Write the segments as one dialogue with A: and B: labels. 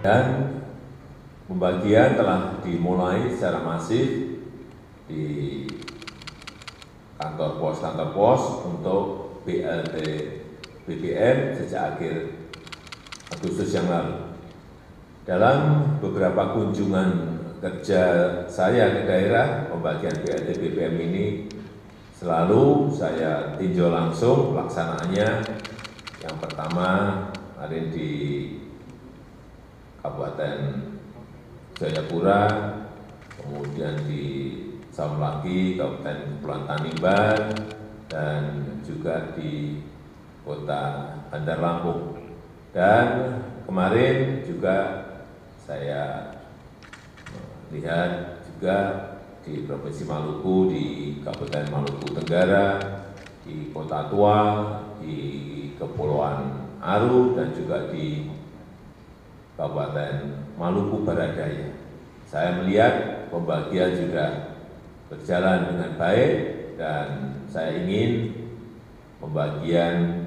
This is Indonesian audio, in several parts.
A: Dan pembagian telah dimulai secara masif di kantor pos untuk BLT BBM sejak akhir Agustus yang lalu. Dalam beberapa kunjungan kerja saya ke daerah, pembagian BLT BBM ini selalu saya tinjau langsung pelaksanaannya. Yang pertama kemarin di Kabupaten Jayapura, kemudian di Samlaki, Kabupaten Kepulauan Tanimbar, dan juga di Kota Bandar Lampung. Dan kemarin juga saya lihat juga di Provinsi Maluku, di Kabupaten Maluku Tenggara, di Kota Tua, di Kepulauan Aru, dan juga di Kabupaten Maluku Barat Daya. Saya melihat pembagian juga berjalan dengan baik dan saya ingin pembagian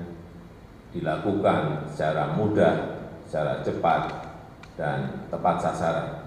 A: dilakukan secara mudah, secara cepat, dan tepat sasaran.